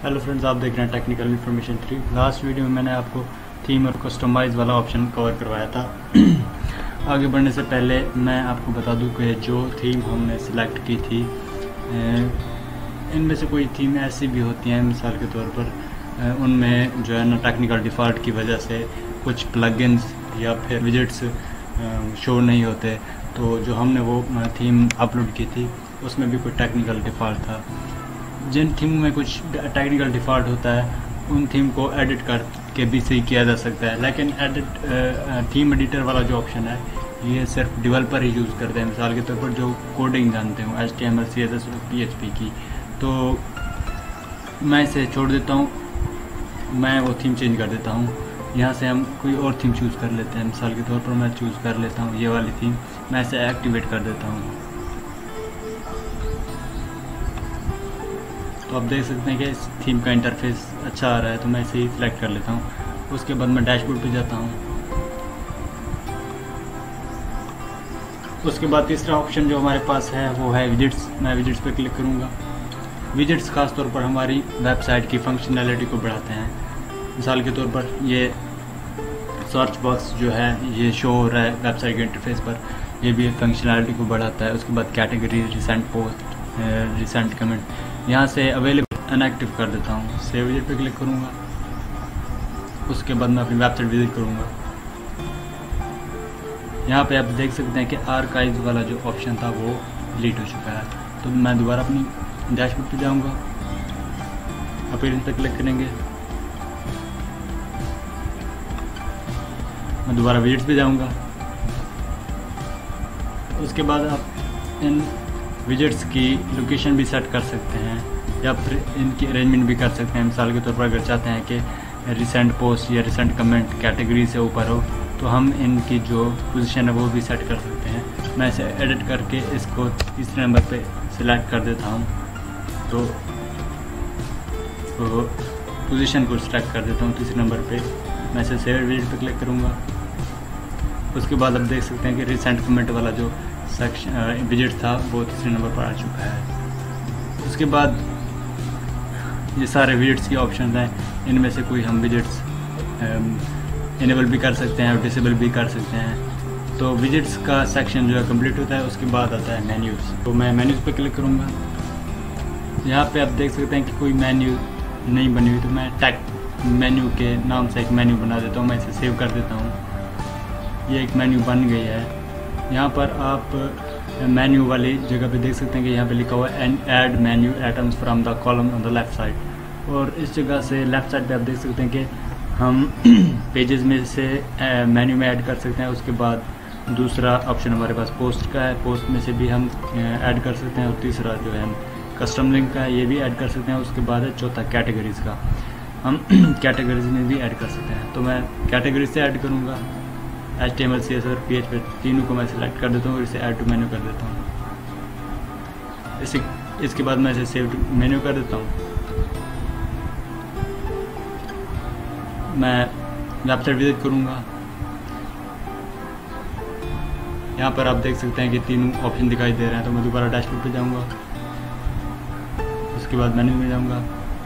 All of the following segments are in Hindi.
हेलो फ्रेंड्स, आप देख रहे हैं टेक्निकल इन्फॉर्मेशन 3। लास्ट वीडियो में मैंने आपको थीम और कस्टमाइज वाला ऑप्शन कवर करवाया था। आगे बढ़ने से पहले मैं आपको बता दूं कि जो थीम हमने सिलेक्ट की थी इनमें से कोई थीम ऐसी भी होती हैं, मिसाल के तौर पर उनमें जो है ना टेक्निकल डिफ़ॉल्ट की वजह से कुछ प्लगइन्स या फिर विजेट्स शो नहीं होते। तो जो हमने वो थीम अपलोड की थी उसमें भी कोई टेक्निकल डिफ़ॉल्ट था। जिन थीम में कुछ टेक्निकल डिफ़ॉल्ट होता है उन थीम को एडिट करके भी सही किया जा सकता है, लेकिन थीम एडिटर वाला जो ऑप्शन है ये सिर्फ डेवलपर ही यूज़ करते हैं। मिसाल के तौर पर जो कोडिंग जानते हो HTML, CSS और PHP की, तो मैं इसे छोड़ देता हूँ, मैं वो थीम चेंज कर देता हूँ। यहाँ से हम कोई और थीम चूज़ कर लेते हैं। मिसाल के तौर पर मैं चूज़ कर लेता हूँ ये वाली थीम, मैं इसे एक्टिवेट कर देता हूँ। तो आप देख सकते हैं कि इस थीम का इंटरफेस अच्छा आ रहा है, तो मैं इसे ही सिलेक्ट कर लेता हूँ। उसके बाद मैं डैशबोर्ड पे जाता हूँ। उसके बाद तीसरा ऑप्शन जो हमारे पास है वो है विजेट्स। मैं विजेट्स पे क्लिक करूँगा। विजेट्स खास तौर पर हमारी वेबसाइट की फंक्शनैलिटी को बढ़ाते हैं। मिसाल के तौर पर ये सर्च बॉक्स जो है ये शो हो रहा है वेबसाइट के इंटरफेस पर, ये भी फंक्शनैलिटी को बढ़ाता है। उसके बाद category, recent post, recent comment, यहाँ से अवेलेबल इनएक्टिव कर देता हूँ। सेव विजिट पे क्लिक करूँगा। उसके बाद मैं अपनी वेबसाइट विजिट करूँगा। यहाँ पे आप देख सकते हैं कि आर्काइव्स वाला जो ऑप्शन था वो डिलीट हो चुका है। तो मैं दोबारा अपनी डैशबोर्ड पे जाऊँगा, अपीयरेंस पे क्लिक करेंगे, मैं दोबारा विजिट्स पे जाऊँगा। उसके बाद आप इन विजेट्स की लोकेशन भी सेट कर सकते हैं या फिर इनकी अरेंजमेंट भी कर सकते हैं। मिसाल के तौर पर अगर चाहते हैं कि रिसेंट पोस्ट या रिसेंट कमेंट कैटेगरी से ऊपर हो तो हम इनकी जो पोजीशन है वो भी सेट कर सकते हैं। मैं इसे एडिट करके इसको तीसरे नंबर पे सिलेक्ट कर देता हूँ। तो पोजीशन को सिलेक्ट कर देता हूँ तीसरे नंबर पे। मैं इसे सेव विजिट पे क्लिक करूँगा। उसके बाद आप देख सकते हैं कि रिसेंट कमेंट वाला जो सेक्शन विजिट था वो तीसरे नंबर पर आ चुका है। उसके बाद ये सारे विजिट्स के ऑप्शन हैं, इनमें से कोई हम विजिट्स इनेबल भी कर सकते हैं और डिसेबल भी कर सकते हैं। तो विजिट्स का सेक्शन जो है कंप्लीट होता है। उसके बाद आता है मेन्यूज़। तो मैं मेन्यूज़ पे क्लिक करूँगा। यहाँ पे आप देख सकते हैं कि कोई मेन्यू नहीं बनी हुई, तो मैं टैग मेन्यू के नाम से एक मेन्यू बना देता हूँ। मैं इसे सेव कर देता हूँ। ये एक मेन्यू बन गई है। यहाँ पर आप मेन्यू वाली जगह पे देख सकते हैं कि यहाँ पे लिखा हुआ है add menu items from the column on the left side. और इस जगह से लेफ्ट साइड पे आप देख सकते हैं कि हम पेजेस में से मेन्यू में ऐड कर सकते हैं। उसके बाद दूसरा ऑप्शन हमारे पास पोस्ट का है, पोस्ट में से भी हम ऐड कर सकते हैं। और तीसरा जो है कस्टम लिंक का है, ये भी ऐड कर सकते हैं। उसके बाद है चौथा कैटेगरीज का, हम कैटेगरीज में भी ऐड कर सकते हैं। तो मैं कैटेगरी से ऐड करूँगा। HTML, CSS और PHP तीनों को मैं सिलेक्ट कर देता हूँ और इसे ऐड टू मेन्यू कर देता हूँ। इसके बाद मैं इसे सेव टू मेन्यू कर देता हूँ। मैं वेबसाइट विजिट करूँगा। यहाँ पर आप देख सकते हैं कि तीनों ऑप्शन दिखाई दे रहे हैं। तो मैं दोबारा डैशबोर्ड पे जाऊँगा। उसके बाद मेन्यू में जाऊँगा।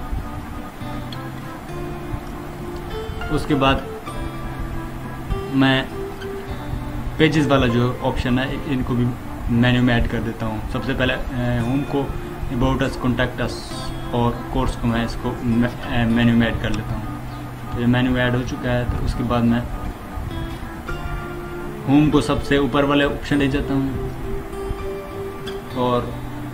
उसके बाद मैं पेजेस वाला जो ऑप्शन है इनको भी मेन्यू में ऐड कर देता हूँ। सबसे पहले होम को, अबाउट अस, कॉन्टैक्ट अस और कोर्स को मैं इसको मेन्यू में ऐड कर लेता हूँ। तो ये मेन्यू ऐड हो चुका है। तो उसके बाद मैं होम को सबसे ऊपर वाले ऑप्शन ले जाता हूँ और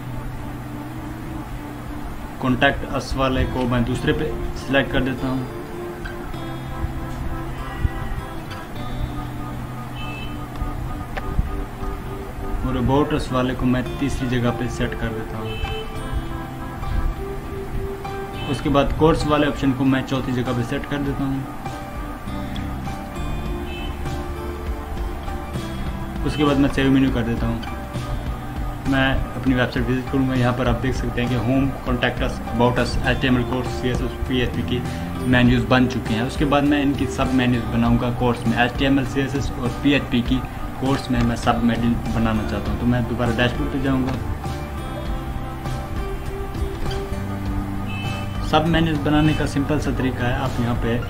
कॉन्टैक्ट अस वाले को मैं दूसरे पे सिलेक्ट कर देता हूँ। और अबाउट अस वाले को मैं तीसरी जगह पे सेट कर देता हूँ। उसके बाद कोर्स वाले ऑप्शन को मैं चौथी जगह पे सेट कर देता हूँ। उसके बाद मैं सेव मेन्यू कर देता हूँ। मैं अपनी वेबसाइट विजिट करूँगा। यहाँ पर आप देख सकते हैं कि home, contact us, about us, HTML course, CSS, PHP की मेन्यूज़ बन चुके हैं। उसके बाद मैं इनकी सब मेन्यूज़ बनाऊँगा कोर्स में। HTML, CSS और PHP की कोर्स में मैं सब मेन्यू बनाना चाहता हूँ। तो मैं दोबारा डैशबोर्ड पे जाऊँगा। सब मेन्यूज बनाने का सिंपल सा तरीका है, आप यहाँ पे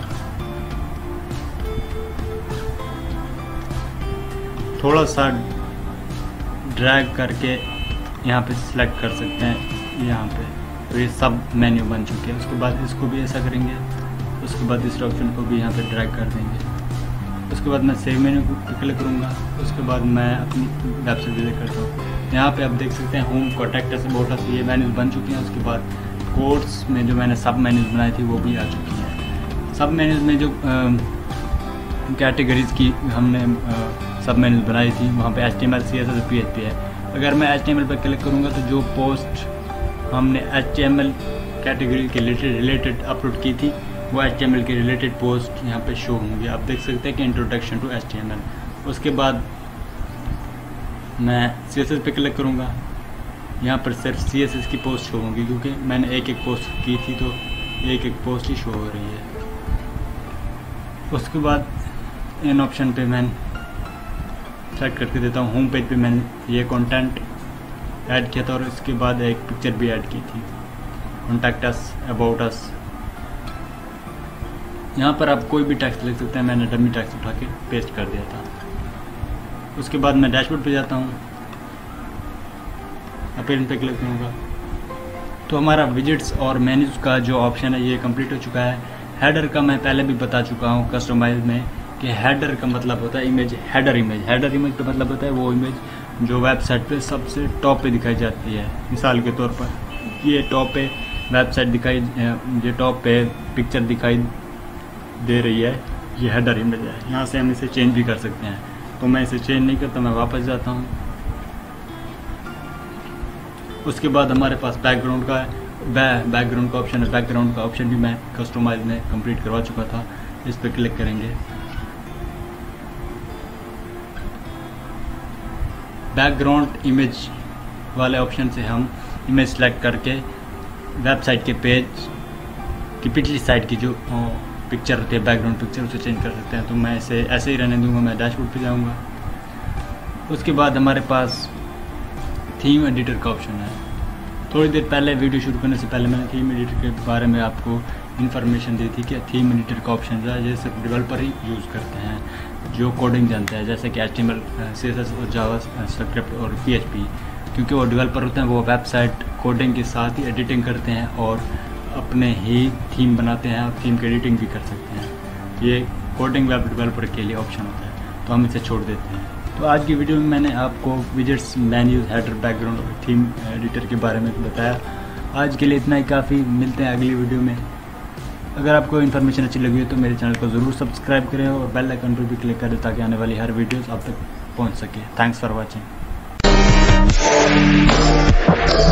थोड़ा सा ड्रैग करके यहाँ पे सिलेक्ट कर सकते हैं यहाँ पे, तो ये सब मेन्यू बन चुके हैं। उसके बाद इसको भी ऐसा करेंगे, उसके बाद इस ऑप्शन को भी यहाँ पे ड्रैग कर देंगे। उसके बाद मैं सेव मेन्यू पे क्लिक करूँगा। उसके बाद मैं अपनी वेबसाइट विजिट करता हूँ। यहाँ पे आप देख सकते हैं home, contact us, about us, ये मेन्यूज बन चुकी हैं। उसके बाद कोर्स में जो मैंने सब मेन्यूज बनाई थी वो भी आ चुकी हैं। सब मेन्यूज में जो कैटेगरीज की हमने सब मेन्यूज बनाई थी वहाँ पे HTML, CSS, PHP है। अगर मैं HTML पर क्लिक करूँगा तो जो पोस्ट हमने HTML कैटेगरी के रिलेटेड अपलोड की थी वो HTML के रिलेटेड पोस्ट यहाँ पे शो होंगे। आप देख सकते हैं कि इंट्रोडक्शन टू HTML। उसके बाद मैं CSS पे क्लिक करूँगा, यहाँ पर सिर्फ CSS की पोस्ट शो होंगी क्योंकि मैंने एक पोस्ट की थी तो एक पोस्ट ही शो हो रही है। उसके बाद इन ऑप्शन पे मैं सेलेक्ट करके देता हूँ। होम पेज पे मैंने ये कंटेंट ऐड किया था और इसके बाद एक पिक्चर भी ऐड की थी, कॉन्टैक्ट अस, अबाउट अस। यहाँ पर आप कोई भी टेक्स्ट लिख सकते हैं, मैंने डमी टेक्स्ट उठा के पेस्ट कर दिया था। उसके बाद मैं डैशबोर्ड पे जाता हूँ, अपीयरेंस पे क्लिक करूँगा तो हमारा विजिट्स और मेन्यूज़ का जो ऑप्शन है ये कंप्लीट हो चुका है। हेडर का मैं पहले भी बता चुका हूँ कस्टमाइज में कि हेडर का मतलब होता है इमेज, हेडर इमेज का मतलब होता है वो इमेज जो वेबसाइट पे सबसे टॉप पे दिखाई जाती है। मिसाल के तौर पर ये टॉप पे वेबसाइट दिखाई, ये टॉप पे पिक्चर दिखाई दे रही है, ये हेडर इमेज है। यहाँ से हम इसे चेंज भी कर सकते हैं, तो मैं इसे चेंज नहीं करता, मैं वापस जाता हूँ। उसके बाद हमारे पास बैकग्राउंड का बैकग्राउंड का ऑप्शन है। बैकग्राउंड का ऑप्शन भी मैं कस्टमाइज में कंप्लीट करवा चुका था। इस पर क्लिक करेंगे, बैकग्राउंड इमेज वाले ऑप्शन से हम इमेज सेलेक्ट करके वेबसाइट के पेज की पिछली साइड की जो पिक्चर होती है, बैकग्राउंड पिक्चर, उसे चेंज कर सकते हैं। तो मैं इसे ऐसे ही रहने दूंगा, मैं डैशबोर्ड पे जाऊंगा। उसके बाद हमारे पास थीम एडिटर का ऑप्शन है। थोड़ी देर पहले वीडियो शुरू करने से पहले मैंने थीम एडिटर के बारे में आपको इन्फॉर्मेशन दी थी कि थीम एडिटर का ऑप्शन जो है ये सिर्फ डेवलपर ही यूज़ करते हैं जो कोडिंग जानते हैं, जैसे कि HTML, CSS और जावास्क्रिप्ट और PHP। क्योंकि वो डेवलपर होते हैं, वो वेबसाइट कोडिंग के साथ ही एडिटिंग करते हैं और अपने ही थीम बनाते हैं और थीम की एडिटिंग भी कर सकते हैं। ये कोडिंग वेब डेवलपर के लिए ऑप्शन होता है, तो हम इसे छोड़ देते हैं। तो आज की वीडियो में मैंने आपको विजेट्स, मेन्यूज, हेडर, बैकग्राउंड और थीम एडिटर के बारे में बताया। आज के लिए इतना ही काफ़ी, मिलते हैं अगली वीडियो में। अगर आपको इन्फॉर्मेशन अच्छी लगी हो तो मेरे चैनल को ज़रूर सब्सक्राइब करें और बेल आइकन पर भी क्लिक करें ताकि आने वाली हर वीडियोस आप तक पहुंच सके। Thanks for watching.